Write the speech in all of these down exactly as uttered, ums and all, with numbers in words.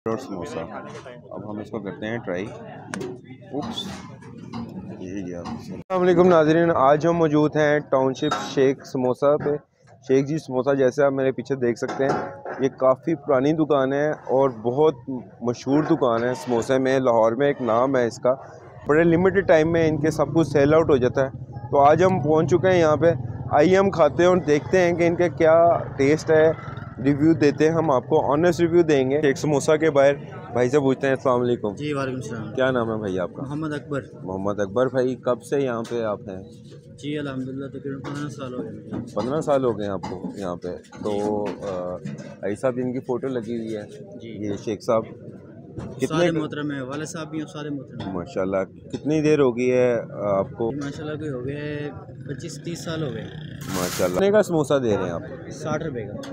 और समोसा। अब हम इसको करते हैं ट्राई। उप्स, ये गया। अस्सलाम वालेकुम नाज़रीन, आज हम मौजूद हैं टाउनशिप शेख समोसा पे। शेख जी समोसा, जैसे आप मेरे पीछे देख सकते हैं, ये काफ़ी पुरानी दुकान है और बहुत मशहूर दुकान है समोसे में। लाहौर में एक नाम है इसका। बड़े लिमिटेड टाइम में इनके सब कुछ सेल आउट हो जाता है। तो आज हम पहुंच चुके हैं यहाँ पे। आइए हम खाते हैं और देखते हैं कि इनका क्या टेस्ट है। रिव्यू देते हैं, हम आपको ऑनेस्ट रिव्यू देंगे। एक समोसा के बाहर भाई से पूछते हैं। अस्सलाम वालेकुम जी वालेकुम सलाम। क्या नाम है भाई आपका? मोहम्मद अकबर। मोहम्मद अकबर भाई, कब से यहाँ पे आप हैं? जी अल्हम्दुलिल्लाह तकरीबन पंद्रह साल हो गए। पंद्रह साल हो गए आपको यहाँ पे। तो भाई साहब इनकी फ़ोटो लगी हुई है जी, ये शेख साहब कितने सारे मोहतरम है, वाले साहब भी हैं, सारे मोहतरम हैं। माशाल्लाह। कितनी देर हो गई है आपको? जी माशाल्लाह कोई हो गए पच्चीस तीस साल हो गए। माशाल्लाह। कितने का समोसा दे रहे हैं आप? साठ रुपए का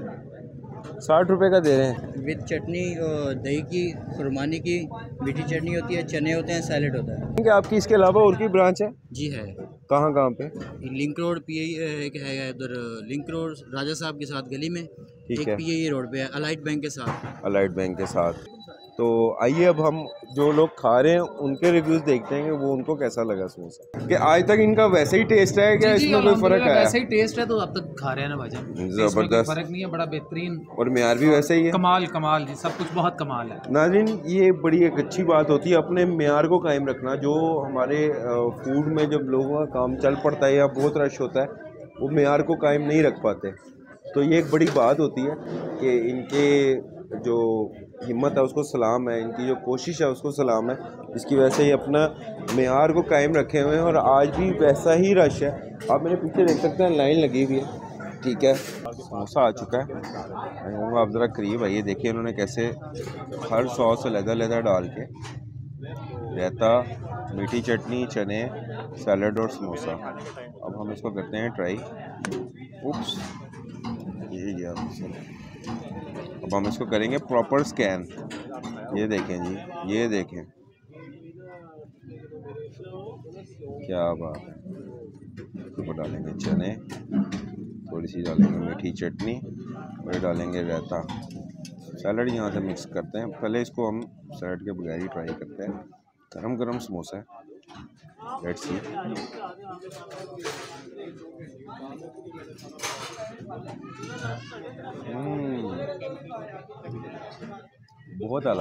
साठ रुपए का दे रहे हैं विद चटनी और दही की, खुरमानी की, मीठी चटनी होती है, चने होते हैं, सैलेड होता है। क्या आपकी इसके अलावा और की ब्रांच है? जी है। कहाँ कहाँ पे? लिंक रोड पी एक है इधर, लिंक रोड राजा साहब के साथ गली में। ठीक एक है। पी रोड पे है अलाइट बैंक के साथ। अलाइट बैंक के साथ। तो आइए अब हम जो लोग खा रहे हैं उनके रिव्यूज देखते हैं कि वो उनको कैसा लगा समोसा। कि आज तक इनका वैसे ही टेस्ट है क्या? इसमें कोई फर्क है? वैसे ही टेस्ट है तो अब तक खा रहे हैं ना भाईजान। जबरदस्त। फर्क नहीं है, बड़ा बेहतरीन और मेयार भी वैसे ही है। कमाल कमाल जी, सब कुछ बहुत कमाल है। नाज़रीन, ये बड़ी एक अच्छी बात होती है अपने मेयार को कायम रखना। जो हमारे फूड में जब लोगों का काम चल पड़ता है या बहुत रश होता है, वो मेयार को कायम नहीं रख पाते। तो ये एक बड़ी बात होती है कि इनके जो हिम्मत है उसको सलाम है, इनकी जो कोशिश है उसको सलाम है, जिसकी वजह से ये अपना मेयार को कायम रखे हुए हैं। और आज भी वैसा ही रश है। आप मेरे पीछे देख सकते हैं, लाइन लगी हुई है। ठीक है, समोसा आ चुका है। मैं कहूँगा आप ज़रा करीब आइए, देखिए उन्होंने कैसे हर सॉस लहदा लहदा डाल के, रायता, मीठी चटनी, चने, सैलड और समोसा। अब हम इसको करते हैं ट्राई। उप्स, ये गया। अब हम इसको करेंगे प्रॉपर स्कैन। ये देखें जी, ये देखें क्या बात है। इसको डालेंगे चने, थोड़ी सी डालेंगे मीठी चटनी और डालेंगे रायता। सैलड यहाँ से मिक्स करते हैं। पहले इसको हम सैलड के बगैर ही ट्राई करते हैं। गरम गरम समोसा है। Let's see. बहुत आला,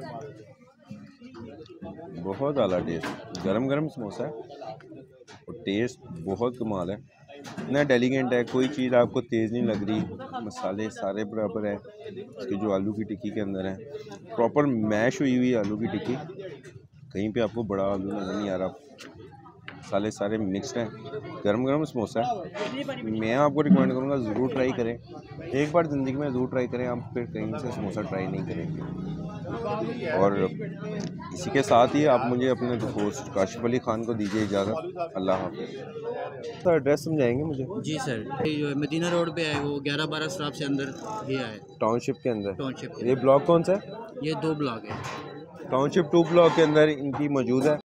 बहुत आला टेस्ट। गरम गरम समोसा है और टेस्ट बहुत कमाल है। इतना डेलीकेंट है, कोई चीज़ आपको तेज़ नहीं लग रही। मसाले सारे बराबर है। इसके जो आलू की टिक्की के अंदर है, प्रॉपर मैश हुई हुई आलू की टिक्की। कहीं पे आपको बड़ा आलू नज़र नहीं आ रहा। मसाले सारे मिक्सड हैं। गरम गरम समोसा है। मैं आपको रिकमेंड करूँगा ज़रूर ट्राई करें। एक बार ज़िंदगी में ज़रूर ट्राई करें, आप फिर कहीं से समोसा ट्राई नहीं करेंगे। और इसी के साथ ही आप मुझे अपने दोस्त काशिफ अली ख़ान को दीजिए इजाज़त। अल्लाह हाफ़िज़। सर एड्रेस समझाएंगे मुझे? जी सर, ये जो मदीना रोड पे है वो ग्यारह बारह स्टाफ से अंदर ये है टाउनशिप के अंदर। टाउनशिप ये ब्लॉक कौन सा है? ये दो ब्लॉक है। टाउनशिप टू ब्लॉक के अंदर इनकी मौजूद है।